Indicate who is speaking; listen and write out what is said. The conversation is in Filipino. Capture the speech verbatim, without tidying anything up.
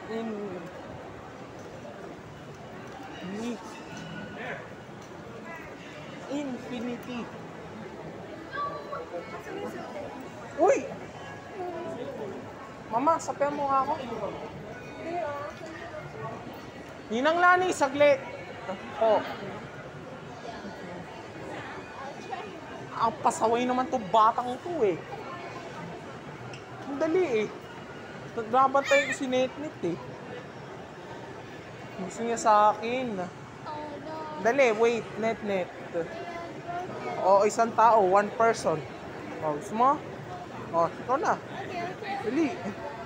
Speaker 1: In... Ni... Infinity. Uy! Mama, sapian mo nga ako. Ninang Lani, saglit. Oh. Ang pasaway naman to batang ito eh. Ang dali eh. Nagbabantay ko si Netnet eh. Gusto niya sa akin. Dali, wait, Netnet. O, isang tao, one person. O, gusto mo? O, ikaw na. Dali.